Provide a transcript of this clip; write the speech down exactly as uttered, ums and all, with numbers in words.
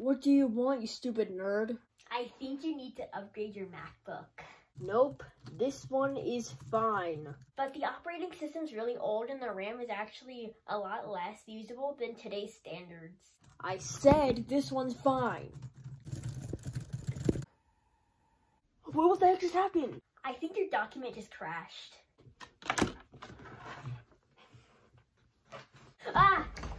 What do you want, you stupid nerd? I think you need to upgrade your MacBook. Nope, this one is fine. But the operating system's really old and the RAM is actually a lot less usable than today's standards. I said this one's fine. What the heck just happened? I think your document just crashed. Ah!